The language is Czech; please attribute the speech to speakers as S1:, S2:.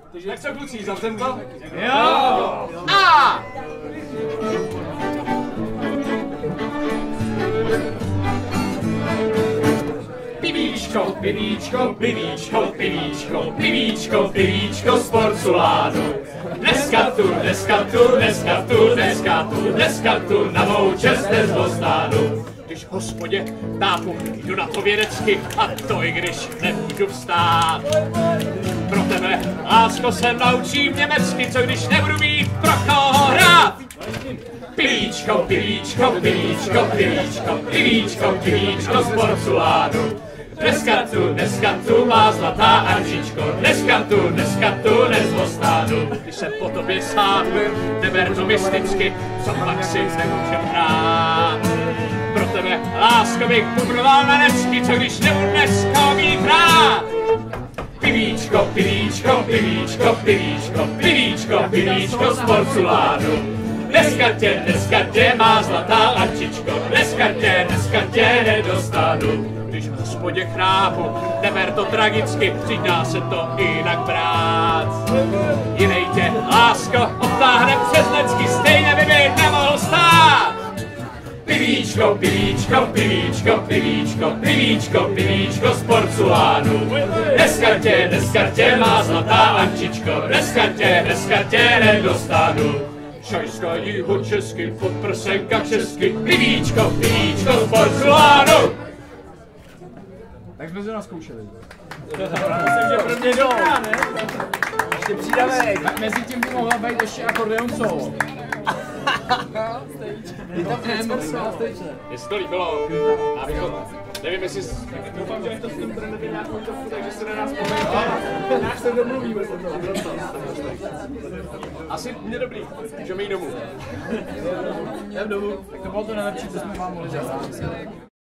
S1: Tak co kluci, zavřem to?
S2: Jo!
S1: A! Pivíčko, pivíčko, pivíčko, pivíčko, pivíčko, pivíčko z porcelánu. Dneska tu na mou čest nezvostánu. Když v hospodě tápu, jdu na to vědecky, a to i když nemůžu vstát. Pro tebe, lásko, se naučím německy, co když nebudu mít pro koho hrát. Pivíčko, pivíčko, pivíčko, pivíčko, pivíčko, pivíčko z porcelánu. Dneska tu má zlatá Anžičko, dneska tu nezvostánu. Když se po tobě sáhnu, neber to mysticky, co pak si nemůžem hrát. Pro tebe, lásko, bych pudroval na necky, co když nebudu dneska mít rád. Pivíčko, pivíčko, pivíčko, pivíčko, pivíčko, pivíčko z porcelánu. Dneska tě má zlatá Ančičko, dneska tě nedostanu. Když v hospodě chrápu, neber to tragicky, přidá se to jinak brát. Jinej tě, lásko, obtáhne přes necky, stejně by mi nemohl stát. Pivíčko, pivíčko, pivíčko, pivíčko, pivíčko, pivíčko z porcelánu. Dneska tě má zlatá Ančičko, dneska tě nedostanu. Šajska jiho česky, podprsenka česky, pivíčko, pivíčko z porcelánu.
S2: Tak jsme se naskoušeli.
S1: Myslím, že pro mě dobrá, ne?
S2: Ještě přidavej. Tak mezi tím by mohla být ještě akordeon solo. Je tam
S1: Jestli to líbilo, nevím, jestli... Doufám, že to s tím bude nebyt nějakou trochu, takže se na nás pomůžete. Náš se domluvíme se to. Asi mě dobrý, můžeme jít domů.
S2: Jdem domů. Tak to bylo to nejlepší, co jsme vám mohli zahrát.